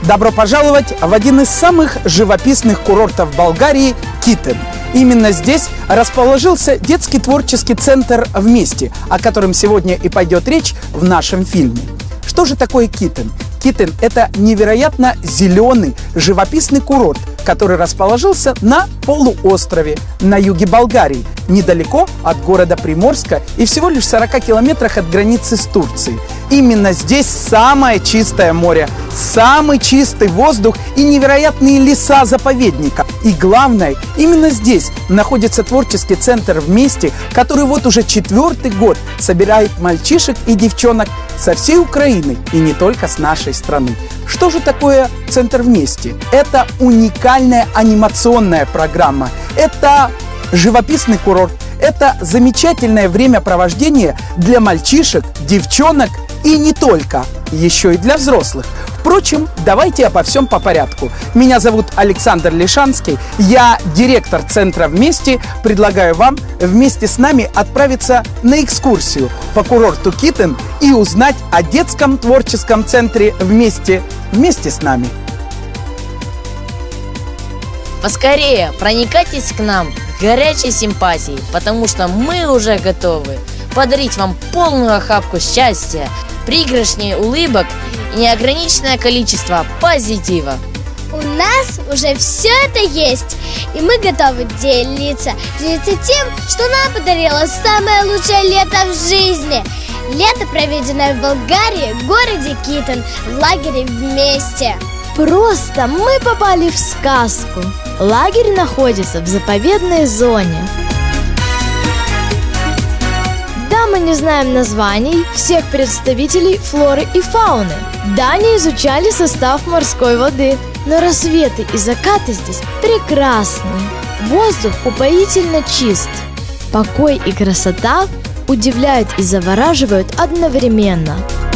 Добро пожаловать в один из самых живописных курортов Болгарии – Китен. Именно здесь расположился детский творческий центр «Вместе», о котором сегодня и пойдет речь в нашем фильме. Что же такое Китен? Китен – это невероятно зеленый, живописный курорт, который расположился на полуострове на юге Болгарии, недалеко от города Приморска и всего лишь в 40 километрах от границы с Турцией. Именно здесь самое чистое море, самый чистый воздух и невероятные леса заповедника. И главное, именно здесь находится творческий центр «Вместе», который вот уже 4-й год собирает мальчишек и девчонок со всей Украины и не только с нашей страны. Что же такое центр «Вместе»? Это уникальная анимационная программа, это живописный курорт, это замечательное времяпровождение для мальчишек, девчонок и не только, еще и для взрослых. Впрочем, давайте обо всем по порядку. Меня зовут Александр Лишанский, я директор центра «Вместе». Предлагаю вам вместе с нами отправиться на экскурсию по курорту Китен и узнать о детском творческом центре «Вместе» вместе с нами. Поскорее проникайтесь к нам горячей симпатией, потому что мы уже готовы подарить вам полную охапку счастья, пригоршни улыбок и неограниченное количество позитива. У нас уже все это есть, и мы готовы делиться тем, что нам подарило самое лучшее лето в жизни. Лето, проведенное в Болгарии, в городе Китен, в лагере «Вместе». Просто мы попали в сказку. Лагерь находится в заповедной зоне. Да, мы не знаем названий всех представителей флоры и фауны. Да, не изучали состав морской воды. Но рассветы и закаты здесь прекрасны. Воздух упоительно чист. Покой и красота удивляют и завораживают одновременно.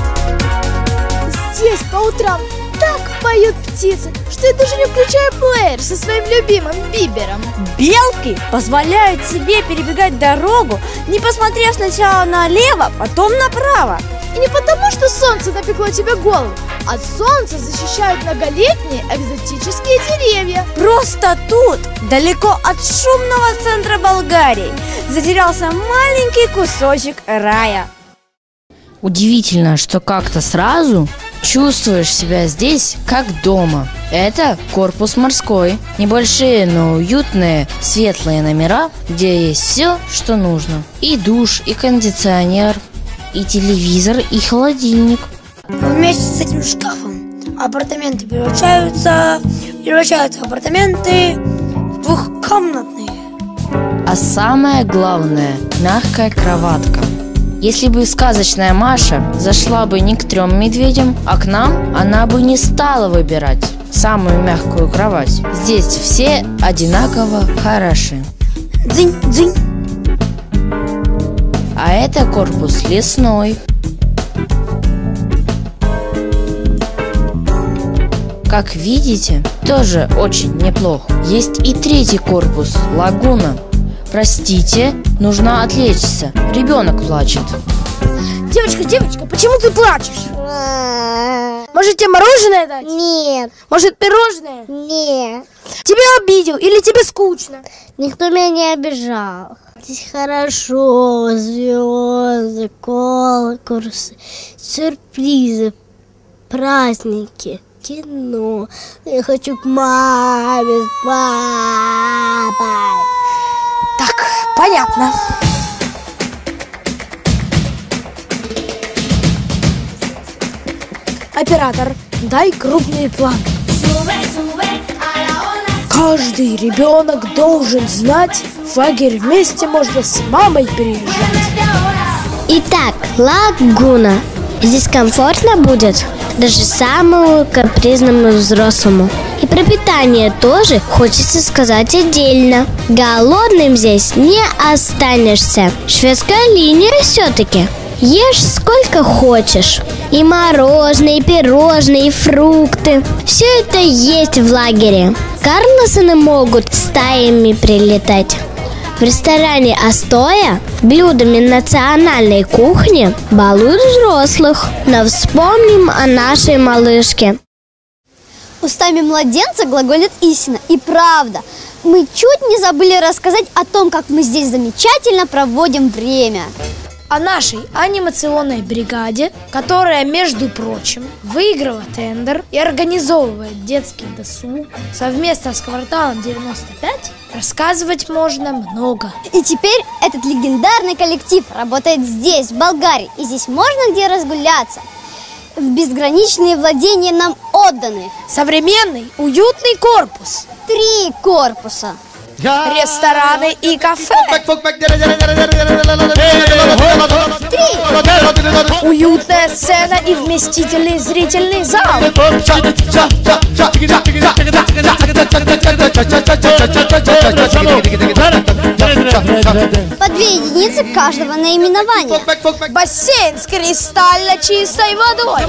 Здесь по утрам так поют птицы, что я даже не включаю плеер со своим любимым Бибером. Белки позволяют себе перебегать дорогу, не посмотрев сначала налево, потом направо. И не потому, что солнце напекло тебе голову. От солнца защищают многолетние экзотические деревья. Просто тут, далеко от шумного центра Болгарии, затерялся маленький кусочек рая. Удивительно, что как-то сразу чувствуешь себя здесь как дома. Это корпус морской. Небольшие, но уютные, светлые номера, где есть все, что нужно. И душ, и кондиционер, и телевизор, и холодильник. Вместе с этим шкафом апартаменты превращаются в апартаменты в двухкомнатные. А самое главное – мягкая кроватка. Если бы сказочная Маша зашла бы не к 3 медведям, а к нам, она бы не стала выбирать самую мягкую кровать. Здесь все одинаково хороши. Дзынь-дзынь. А это корпус лесной. Как видите, тоже очень неплохо. Есть и 3-й корпус – лагуна. Простите, нужно отвлечься. Ребенок плачет. Девочка, почему ты плачешь? Может, тебе мороженое дать? Нет. Может, пирожное? Нет. Тебя обидел или тебе скучно? Никто меня не обижал. Здесь хорошо, звезды, конкурсы, сюрпризы, праздники, кино. Я хочу к маме с папой. Так, понятно. Оператор, дай крупный план. Каждый ребенок должен знать, в лагерь «Вместе» можно с мамой приезжать. Итак, лагуна. Здесь комфортно будет даже самому капризному взрослому. И про питание тоже хочется сказать отдельно. Голодным здесь не останешься. Шведская линия все-таки. Ешь сколько хочешь. И мороженое, и пирожные, и фрукты. Все это есть в лагере. Карлсоны могут стаями прилетать. В ресторане «Астоя» блюдами национальной кухни балуют взрослых. Но вспомним о нашей малышке. Устами младенца глаголит истина и правда. Мы чуть не забыли рассказать о том, как мы здесь замечательно проводим время. О нашей анимационной бригаде, которая, между прочим, выиграла тендер и организовывает детский досуг совместно с кварталом 95, рассказывать можно много. И теперь этот легендарный коллектив работает здесь, в Болгарии. И здесь можно где разгуляться. В безграничные владения нам отданы. Современный, уютный корпус. 3 корпуса. Рестораны и кафе. 3. Уютная сцена и вместительный зрительный зал. По 2 единицы каждого наименования. Бассейн с кристально чистой водой.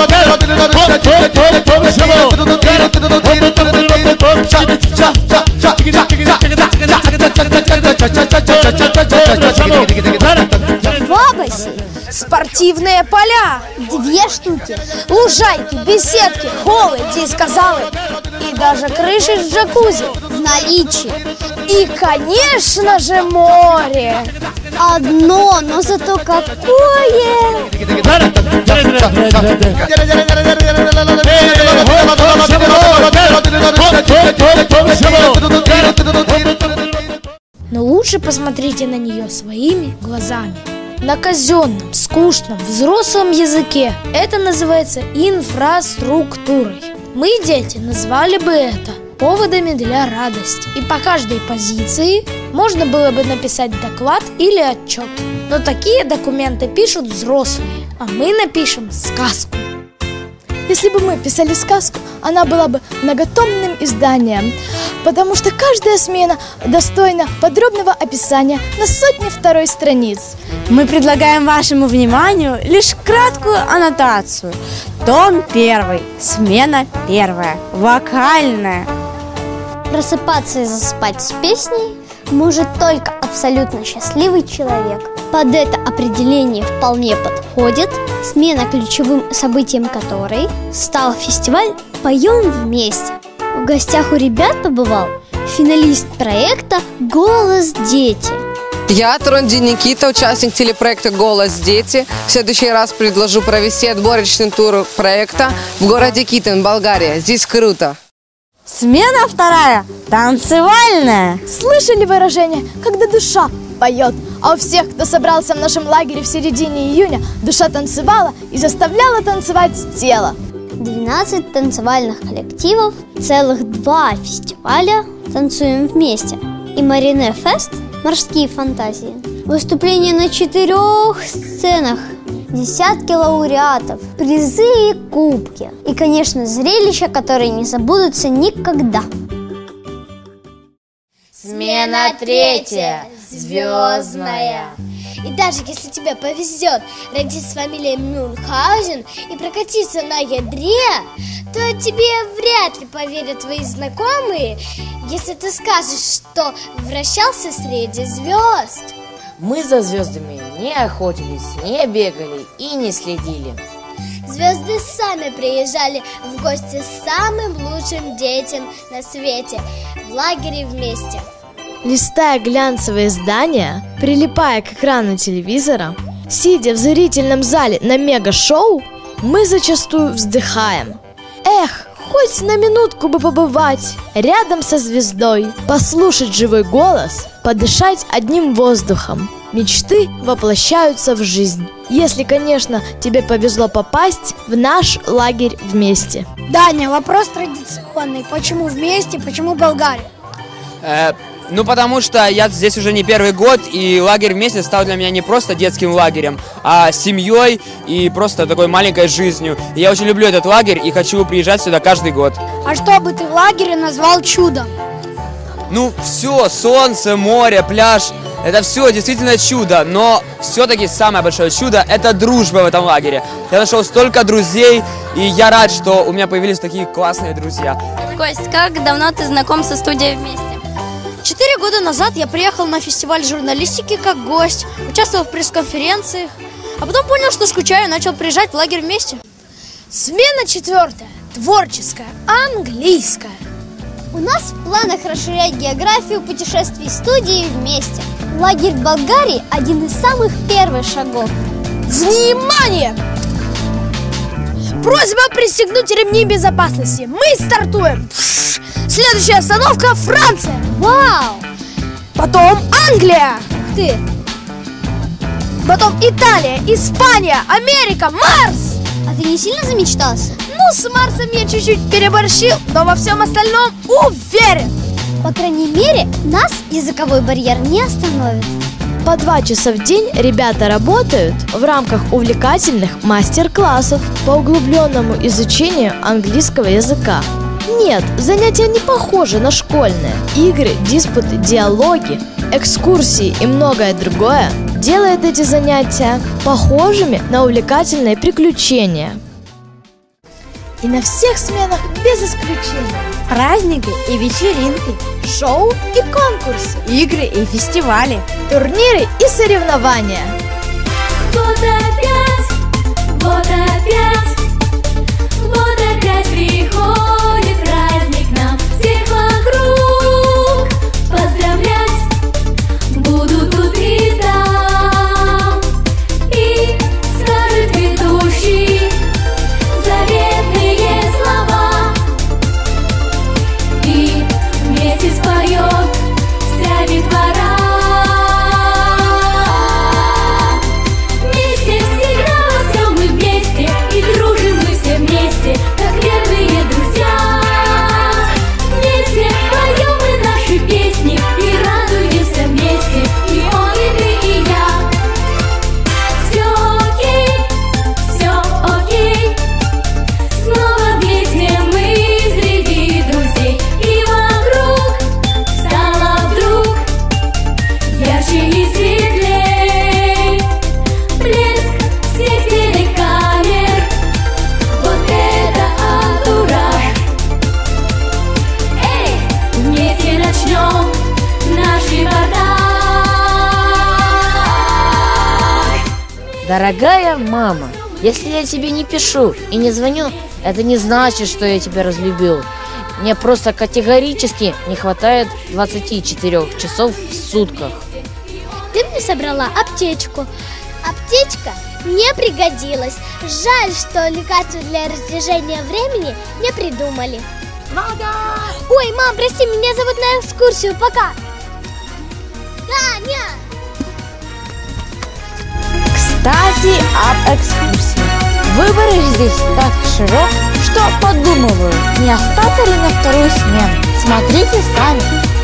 Бабаси. Спортивные поля. 2 штуки. Лужайки, беседки, холлы, диско-залы и даже крыши с джакузи. В наличии. И, конечно же, море. Одно, но зато какое! Но лучше посмотрите на нее своими глазами. На казенном, скучном, взрослом языке это называется инфраструктурой. Мы, дети, назвали бы это поводами для радости. И по каждой позиции можно было бы написать доклад или отчет. Но такие документы пишут взрослые, а мы напишем сказку. Если бы мы писали сказку, она была бы многотомным изданием, потому что каждая смена достойна подробного описания на 102 страниц. Мы предлагаем вашему вниманию лишь краткую аннотацию. Том 1, смена 1, вокальная. Просыпаться и засыпать с песней может только абсолютно счастливый человек. Под это определение вполне подходит смена, ключевым событием которой стал фестиваль «Поем вместе». В гостях у ребят побывал финалист проекта «Голос дети». Я, Тронди Никита, участник телепроекта «Голос дети». В следующий раз предложу провести отборочный тур проекта в городе Китен, Болгария. Здесь круто. Смена 2, танцевальная. Слышали выражение «когда душа поет», а у всех, кто собрался в нашем лагере в середине июня, душа танцевала и заставляла танцевать тело. 12 танцевальных коллективов, целых 2 фестиваля «Танцуем вместе» и «Марине Фест» «Морские фантазии». Выступления на 4 сценах, десятки лауреатов, призы и кубки. И, конечно, зрелища, которые не забудутся никогда. Смена 3, звездная. И даже если тебе повезет родиться с фамилией Мюнхгаузен и прокатиться на ядре, то тебе вряд ли поверят твои знакомые, если ты скажешь, что вращался среди звезд. Мы за звездами не охотились, не бегали и не следили. Звезды сами приезжали в гости самым лучшим детям на свете в лагере вместе. Листая глянцевые издания, прилипая к экрану телевизора, сидя в зрительном зале на мега-шоу, мы зачастую вздыхаем. Эх, хоть на минутку бы побывать рядом со звездой, послушать живой голос, подышать одним воздухом. Мечты воплощаются в жизнь. Если, конечно, тебе повезло попасть в наш лагерь вместе. Даня, вопрос традиционный. Почему вместе, почему Болгария? Ну, потому что я здесь уже не 1-й год, и лагерь вместе стал для меня не просто детским лагерем, а семьей и просто такой маленькой жизнью. И я очень люблю этот лагерь и хочу приезжать сюда каждый год. А что бы ты в лагере назвал чудом? Ну, все, солнце, море, пляж, это все действительно чудо, но все-таки самое большое чудо – это дружба в этом лагере. Я нашел столько друзей, и я рад, что у меня появились такие классные друзья. Кость, как давно ты знаком со студией «Вместе»? 4 года назад я приехал на фестиваль журналистики как гость, участвовал в пресс-конференциях, а потом понял, что скучаю, и начал приезжать в лагерь вместе. Смена 4. творческая, английская. У нас в планах расширять географию путешествий студии вместе. Лагерь в Болгарии – один из самых первых шагов. Внимание! Просьба пристегнуть ремни безопасности. Мы стартуем. Следующая остановка – Франция. Вау! Потом Англия. Ты! Потом Италия, Испания, Америка, Марс. А ты не сильно замечтался? Ну, с Марсом я чуть-чуть переборщил, но во всем остальном уверен. По крайней мере, нас языковой барьер не остановит. По 2 часа в день ребята работают в рамках увлекательных мастер-классов по углубленному изучению английского языка. Нет, занятия не похожи на школьные. Игры, диспуты, диалоги, экскурсии и многое другое делает эти занятия похожими на увлекательные приключения. И на всех сменах без исключения. Праздники и вечеринки, Шоу и конкурсы, игры и фестивали. турниры и соревнования. Вот опять приходит праздник нам, всех вокруг поздравлять будут тут и там, и скажет ведущий заветные слова, и вместе споет вся детвора. Вместе всегда во всем мы вместе, и дружим мы все вместе, как верные друзья. Вместе поем мы наши песни и радуемся вместе, и он, и ты, и я. Все окей, снова вместе мы среди друзей, и вокруг стало вдруг ярче и светлей. Блеск всех телекамер, вот это антураж. Эй, вместе начнем наш репортаж. Дорогая мама, если я тебе не пишу и не звоню, это не значит, что я тебя разлюбил. Мне просто категорически не хватает 24 часов в сутках. Ты мне собрала аптечку. Аптечка не пригодилась. Жаль, что лекарства для растяжения времени не придумали. Ой, мам, прости, меня зовут на экскурсию. Пока. Таня! Кстати, об экскурсии. Выбор здесь так широк, что подумываю, не остаться ли на вторую смену. Смотрите сами.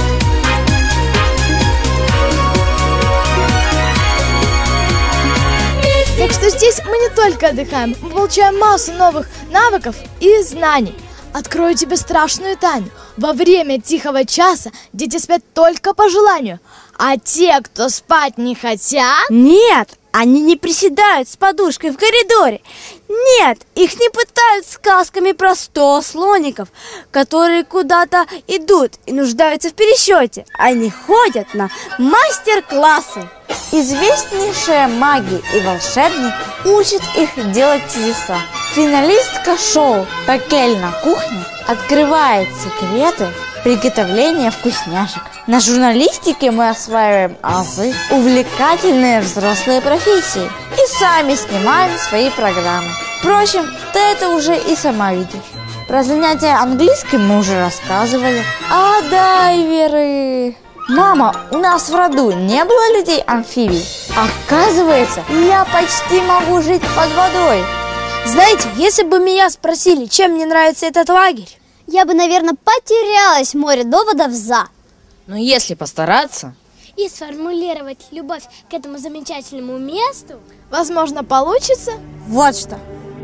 Так что здесь мы не только отдыхаем, мы получаем массу новых навыков и знаний. Открою тебе страшную тайну. Во время тихого часа дети спят только по желанию. А те, кто спать не хотят... Нет, они не приседают с подушкой в коридоре. Нет, их не пытают сказками про 100 слоников, которые куда-то идут и нуждаются в пересчете. Они ходят на мастер-классы. Известнейшие маги и волшебник учат их делать чудеса. Финалистка шоу «Пекельна кухня» открывает секреты приготовления вкусняшек. На журналистике мы осваиваем азы, увлекательные взрослые профессии и сами снимаем свои программы. Впрочем, ты это уже и сама видишь. Про занятия английским мы уже рассказывали. А дайверы... Мама, у нас в роду не было людей-амфибий. Оказывается, я почти могу жить под водой. Знаете, если бы меня спросили, чем мне нравится этот лагерь, Я бы, наверное, потерялась в море доводов «за». Но если постараться и сформулировать любовь к этому замечательному месту, возможно, получится. Вот что.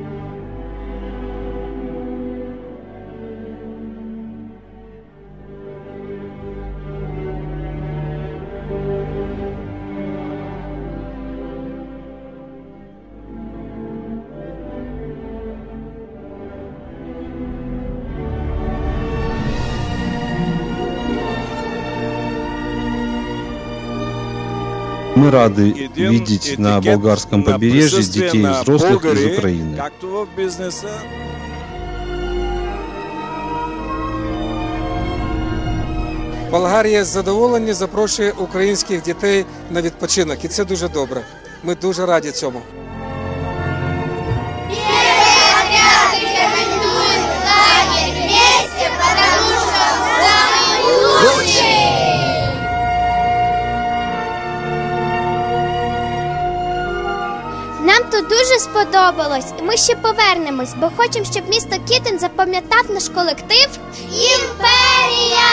Мы рады видеть на болгарском побережье детей и взрослых из Украины. Болгарія з задоволенням запрошує українських дітей на відпочинок, і це дуже добре. Ми дуже раді цьому. Нам тут дуже сподобалось, і ми ще повернемось, бо хочемо, щоб місто Кітин запам'ятав наш колектив «Імперія».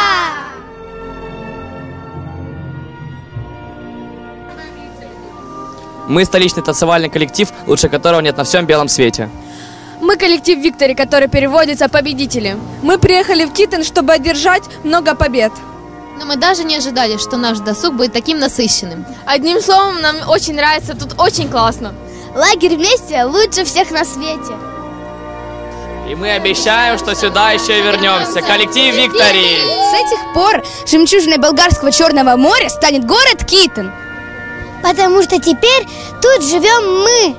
Мы столичный танцевальный коллектив, лучше которого нет на всем белом свете. Мы коллектив «Виктори», который переводится «Победители». Мы приехали в Китин, чтобы одержать много побед. Но мы даже не ожидали, что наш досуг будет таким насыщенным. Одним словом, нам очень нравится, тут очень классно. Лагерь вместе лучше всех на свете. И мы обещаем, что сюда еще вернемся. Коллектив «Виктори». С этих пор жемчужиной болгарского Черного моря станет город Китин. Потому что теперь тут живем мы.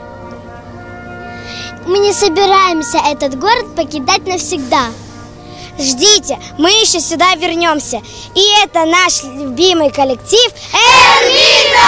Мы не собираемся этот город покидать навсегда. Ждите, мы еще сюда вернемся. И это наш любимый коллектив «Эльвита».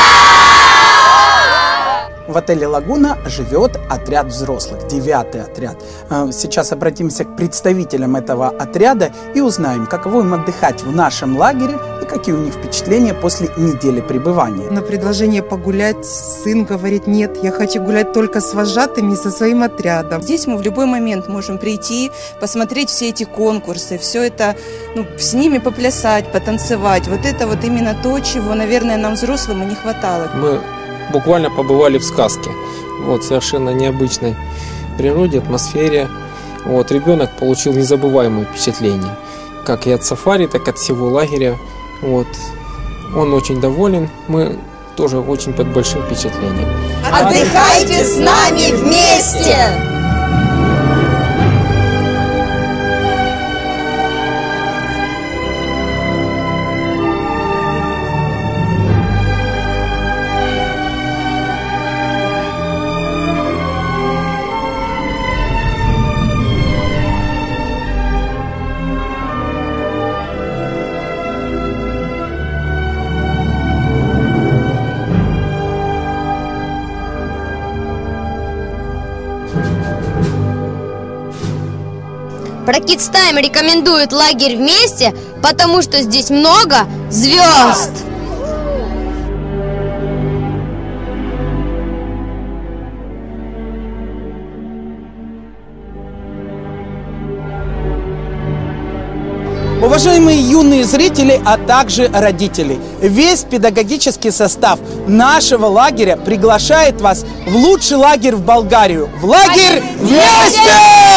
В отеле «Лагуна» живет отряд взрослых, 9-й отряд. Сейчас обратимся к представителям этого отряда и узнаем, каково им отдыхать в нашем лагере и какие у них впечатления после недели пребывания. На предложение погулять сын говорит: нет, я хочу гулять только с вожатыми и со своим отрядом. Здесь мы в любой момент можем прийти, посмотреть все эти конкурсы, все это, с ними поплясать, потанцевать. Вот это вот именно то, чего, наверное, нам взрослым и не хватало. Мы буквально побывали в сказке, совершенно необычной природе, атмосфере. Ребенок получил незабываемые впечатления, как и от сафари, так и от всего лагеря. Он очень доволен, мы тоже очень под большим впечатлением. Отдыхайте с нами вместе! Про Kids Time рекомендует лагерь вместе, потому что здесь много звезд. Уважаемые юные зрители, а также родители, весь педагогический состав нашего лагеря приглашает вас в лучший лагерь в Болгарию. В лагерь вместе!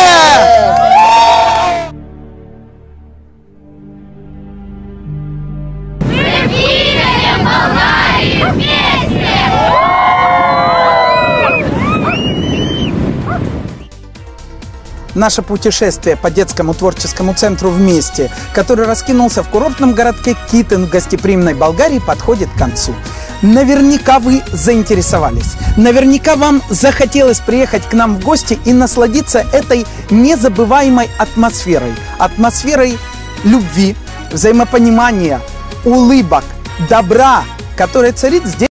Наше путешествие по детскому творческому центру «Вместе», который раскинулся в курортном городке Китин в гостеприимной Болгарии, подходит к концу. Наверняка вы заинтересовались. Наверняка вам захотелось приехать к нам в гости и насладиться этой незабываемой атмосферой. Атмосферой любви, взаимопонимания, улыбок, добра, которая царит здесь.